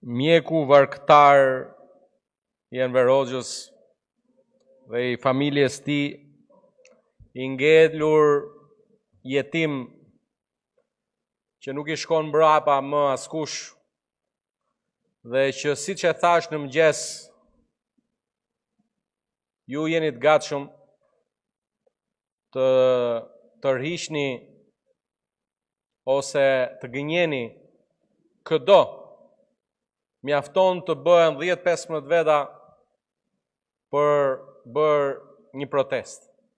mjeku varkëtar i Enver Hoxhës dhe i familjes tij, i ngelur jetim që nuk i shkon mbrapa më askush, dhe që siç e thash në mëngjes, ju jeni të gatshëm të tërhiqni ose të gënjeni këdo, mjafton të bëhen 10-15 veta për bërë një protest.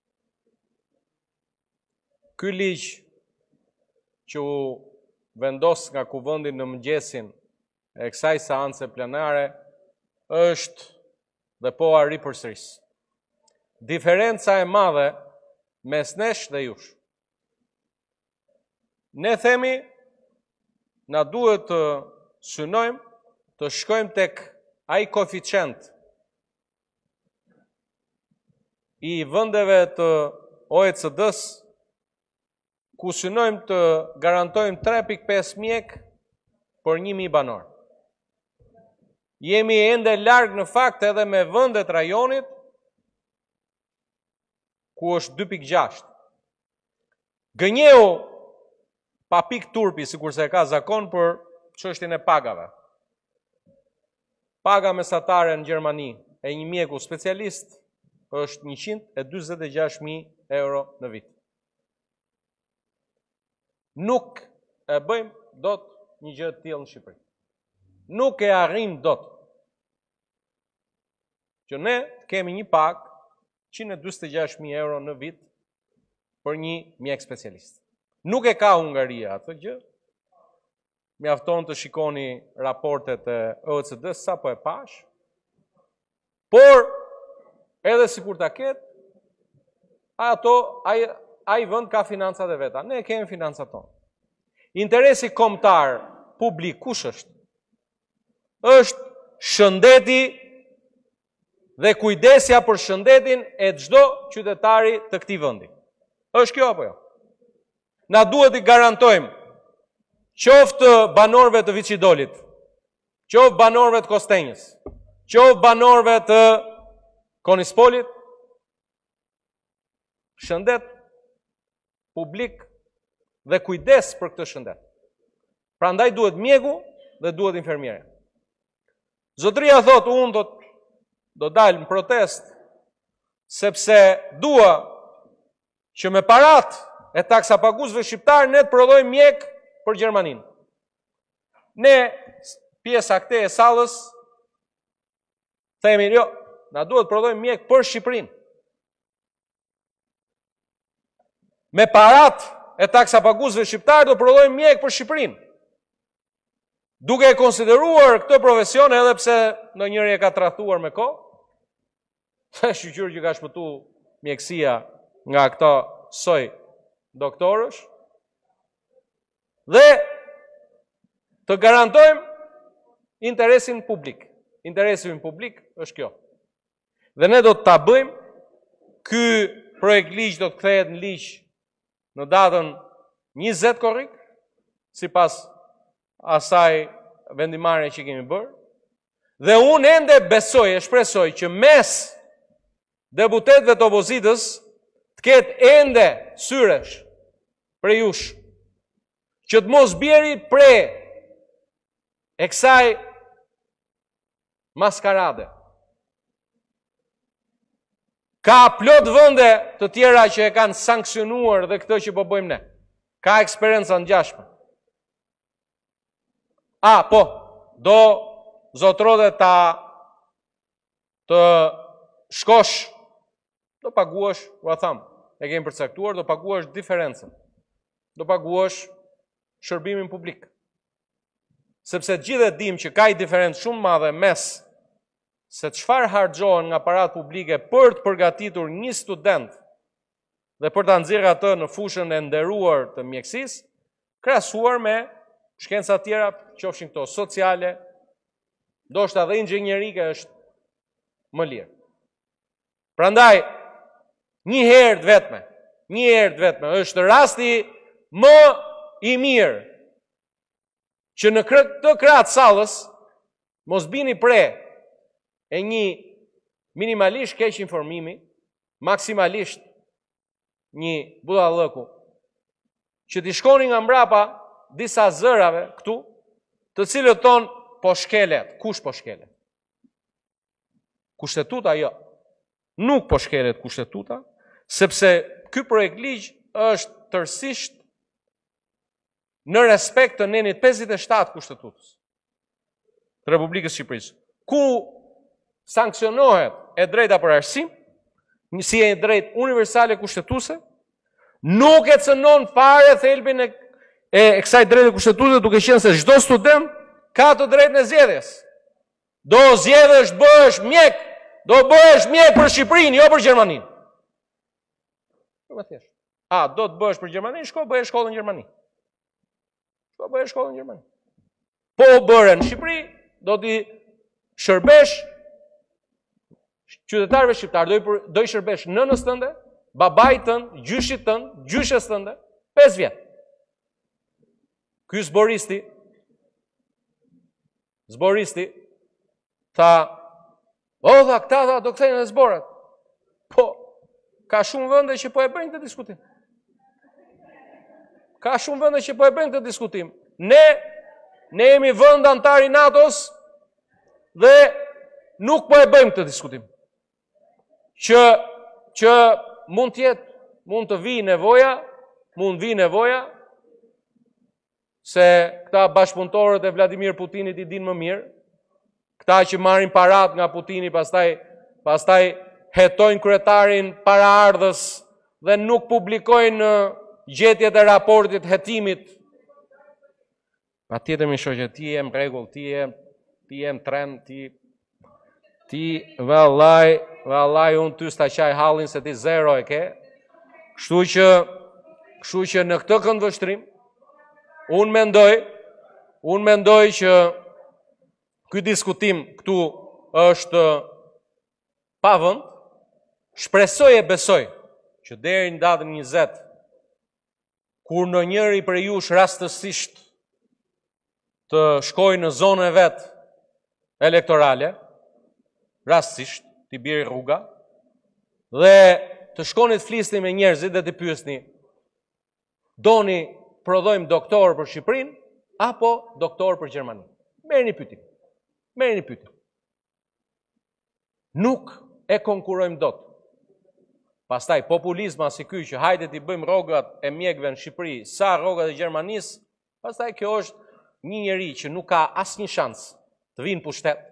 Ky ligj që u vendos nga kuvendi në mëngjesin e kësaj seance plenare është dhe po arri përsëris. Diferenca e madhe mes nesh dhe jush. Ne themi, na duhet të synojmë të shkojmë tek ai koeficient i vendeve të OECD-s ku synojmë të garantojmë 3.5 mjek për 1.000 banor. Jemi ende larg në fakt edhe me vendet rajonit ku është 2.6. Gënjeu pa pik turpi, sikurse ka zakon për çështjen e pagave. Paga mesatare në Gjermani e një mjeku specialist është 146.000 euro në vit. Nuk e bëjmë dot një gjë të tillë në Shqipëri. Nuk e arrim dot. Që ne kemi një pagë 146.000 euro në vit për një mjek specialist. Nuk e ka Hungaria atë gjë. Mjafton të shikoni raportet e OECD-s sa po e pash. Por edhe sikur ta ketë, ai vend ka financat e veta. Ne kemi financat tona. Interesi kombëtar publik kush është? Është shëndeti dhe kujdesja për shëndetin e çdo qytetari të këtij vendi. Është kjo apo jo? Na duhet i garantojmë qoftë banorëve të Viçidolit, qoftë banorëve të Kostenjës, qoftë banorëve të Konispolit, shëndet publik dhe kujdes për këtë shëndet. Prandaj duhet mjeku dhe duhet infermiere. Zotëria thot, unë do dalë në protest, sepse dua që me parat e taksapaguesve shqiptar ne të prodhojmë mjek për Gjermaninë. Ne, pjesa këte e sallës, themi, jo, na duhet prodhojmë mjek për Shqipërinë. Me parat e taksapaguesve shqiptar do prodhojmë mjek për Shqipërinë. Duke e konsideruar këtë profesion, edhe pse ndonjëri e ka tradhtuar me kohë, shqyqyr që ka shpëtu mjekësia nga këto soj doktorësh, dhe të garantojmë interesin publik. Interesin publik është kjo. Dhe ne do të ta bëjmë, ky projekt ligj do të kthehet në ligj në datën 20 korrik, sipas asaj vendimarrje që kemi bërë. Dhe unë ende besoj e shpresoj që mes deputetëve të opozitës të ketë ende syresh për jush, që të mos bjeri pre e kësaj maskarade. Ka plot vende të tjera që e kanë sankcionuar dhe këtë që po bëjmë ne. Ka eksperjenca ngjashme. Po, do zotrode të shkosh, do paguash, u tham, e kemi përcaktuar, do paguash diferencën. Do paguash shërbimin publik. Sepse gjithë e dim që ka i diferencë shumë madhe mes se çfarë harxhohen nga parat publike për të përgatitur një student dhe për ta nxjerrë atë në fushën e nderuar të mjekësisë, krahasuar me shkenca tjera, qofshin këto sociale, ndoshta edhe inxhinierike është më lirë. Prandaj, një herë të vetme është rasti më i mirë që në këtë krah të sallës Mos bini pre e një minimalisht keq informimi, maksimalisht një budallëku, që t'i shkoni nga mbrapa disa zërave këtu, të cilët tonë po shkelet. Kush po shkelet? Kushtetuta jo. Nuk po shkelet kushtetuta, sepse ky projekt ligj është tërësisht në respekt të nenit 57 kushtetutës të Republikës Shqipërisë, ku sankcionohet e drejta për arsim, si e drejt universale kushtetuese, nuk e cënon fare thelbin e kësaj drejte kushtetuese, duke qenë se çdo student ka të drejtën e zgjedhjes. Do zgjedhësh bëhesh mjek, do bëhesh mjek për Shqipërinë, jo për Gjermaninë. Shumë e thjeshtë. Do të bëhesh për Gjermaninë, shko bëhesh shkollën në Gjermani. Shko bëhesh shkollën në Gjermani. Po bëre në Shqipëri, do t'i shërbesh qytetarëve shqiptar, do i shërbesh nënës tënde, babait tënd, gjyshit tënd, gjyshes tënde, 5 vjet. Ky zboristi tha, dha këta tha do kthehen në zborat. Po, ka shumë vende që po e bëjnë këtë diskutim. Ka shumë vende që po e bëjnë këtë diskutim. Ne jemi vend antar i NATO-s dhe nuk po e bëjmë këtë diskutim. Që mund të vi nevoja, se këta bashkëpunëtorët e Vladimir Putinit i dinë më mirë, këta që marrin parat nga Putini, pastaj hetojnë kryetarin paraardhës dhe nuk publikojnë gjetjet e raportit hetimit. Patjetër mi shoqe, ti je në rregull, ti je në trend, ti vallaj unë ty sta qaj hallin se ti zero e ke. Kështu që në këtë këndvështrim, unë mendoj që ky diskutim këtu është pa vend. Shpresoj e besoj që deri në datën 20, kur në njëri për jush rastësisht të shkoj në zonën e vet elektorale, rastësisht t'i biri rruga, dhe të shkoni të flisni me njerëzit dhe të pyesni, doni prodhojmë doktor për Shqipërinë apo doktor për Gjermaninë? Merrni pyetje. Nuk e konkurrojmë dot. Pastaj populizma si ky që hajde t'i bëjmë rrogat e mjekëve në Shqipëri, sa rrogat e Gjermanisë, pastaj kjo është një njeri që nuk ka asnjë shans të vinë pushtet.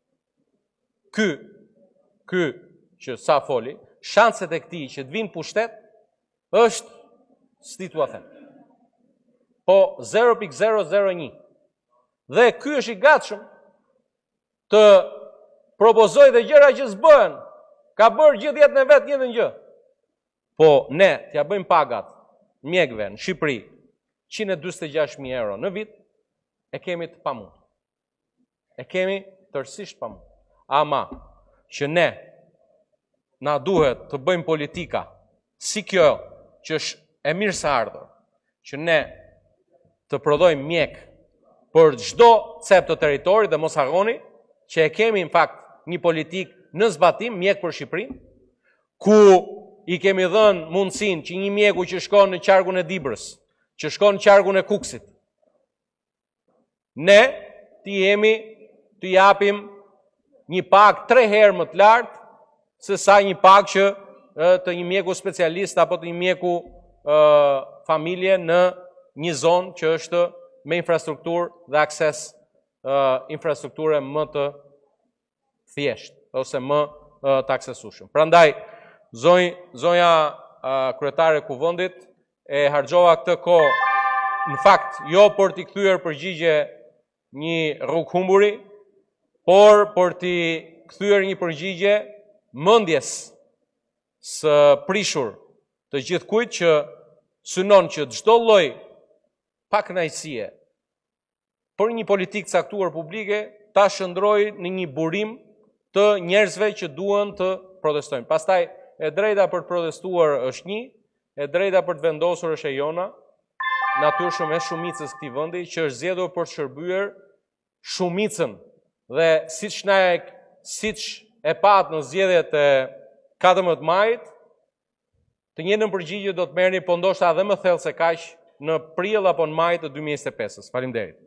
Ky që sa foli, shanset e këtij që të vinë pushtet është s'di t'ua them. Po 0.001. Dhe ky është i gatshëm të propozoj dhe gjëra që s'bëhen. Ka bërë gjithë jetën e vet njëjtën gjë. Po ne t'ja bëjmë pagat mjekëve në Shqipëri 146.000 euro në vit, e kemi të pamund. E kemi tërësisht pamund. Ama që ne na duhet të bëjmë politika si kjo që është e mirë së ardhur, që ne të prodhojmë mjek për çdo cep të territorit dhe mos harroni që e kemi në fakt një politik në zbatim mjek për Shqipërinë, ku i kemi dhënë mundësinë që një mjeku që shkon në qarkun e Dibrës, që shkon në qarkun e Kuksit, ne të japim një pag 3 herë më të lartë se sa një pag që të një mjeku specialist apo të një mjeku familje në një zonë që është me infrastrukturë dhe akses infrastrukture më të thjeshtë ose më të aksesueshëm. Prandaj zonja kryetare e Kuvendit e harxova këtë kohë në fakt jo për t'i kthyer përgjigje një rrugë humburi, por për t'i kthyer një përgjigje mendjes së prishur të gjithkujt që synon që çdo lloj pakënaqësie për një politikë caktuar publike ta shndrojë në një burim të njerëzve që duan të protestojnë. Pastaj e drejta për të protestuar është një, e drejta për të vendosur është e jona, natyrshëm e shumicës këtij vendi që është zgjedhur për të shërbyer shumicën Dhe siç e pat në zgjedhjet e 14 majit, të njëjtën përgjigje do të merrni, po ndoshta edhe më thellë se kaq, në prill apo në maj të 2025-s. Faleminderit.